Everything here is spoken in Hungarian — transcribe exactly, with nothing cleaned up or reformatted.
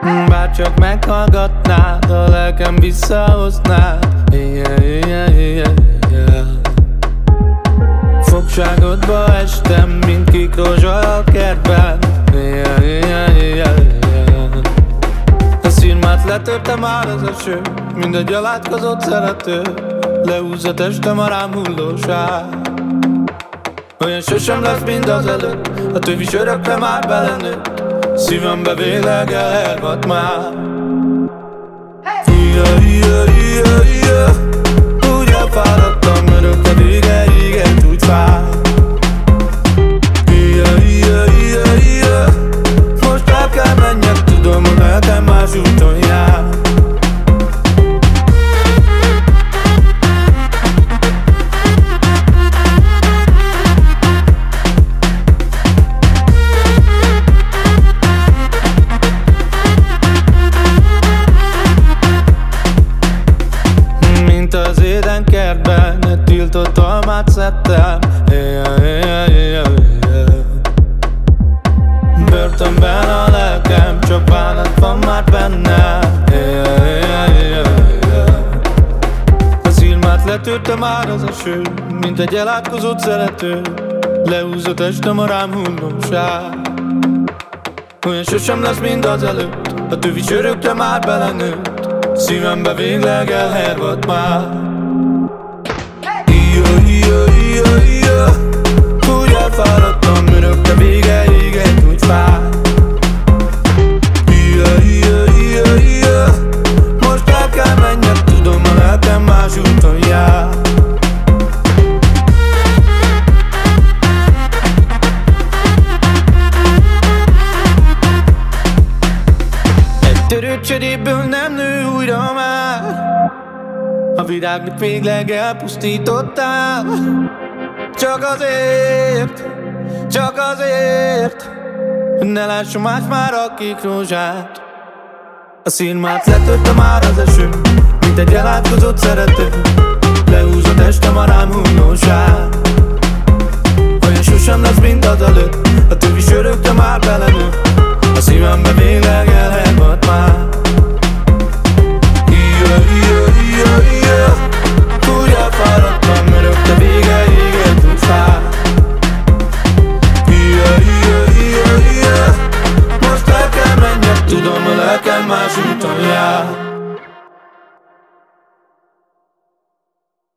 Bárcsak meghallgatnád, a lelkem visszahoznád. Yeah, yeah, yeah, yeah. Fogságodba estem, mint kék rózsa a kertben. Yeah, yeah, yeah, yeah. A szirmát letörte már az eső, mint egy alátkozott szerető. Lehúz a testem a rám hulló sár. Olyan sosem lesz, mint az előtt, a töv is örökre már belenőtt. Szívembe végleggel elvad már. Yeah, yeah, yeah, yeah. Úgy elfáradtam, örökre vége égett, úgy fáj. Yeah, yeah, yeah, yeah. Most el kell menjek, tudom, a lelkem más úton jár. Az éden kertben egy tiltott almát szedtem. Yeah, yeah, yeah, yeah. Börtönben a lelkem, csak bánat van már benne. Yeah, yeah, yeah, yeah. A szilmát letörte már az eső, mint egy elátkozott szerető. Lehúzott testem a rám hulló sár. Olyan sosem lesz, mint az előtt, a töv is örökre már belenőtt. Szívembe végleg elhervadt már. Yeah, yeah, yeah, yeah. Úgy elfáradtam, örökre vége égett, úgy fáj. Yeah, yeah, yeah, yeah. Most el kell menjek, tudom, a lelkem más úton jár. Egy törött cseréből nem nő újra már. A virágnak végleg elpusztítottál. Csak azért, csak azért, hogy ne lássam más már a kék rózsát. A szirmát letörte már az eső, mint egy elátkozott szerető. Lehúz a testem a rám hulló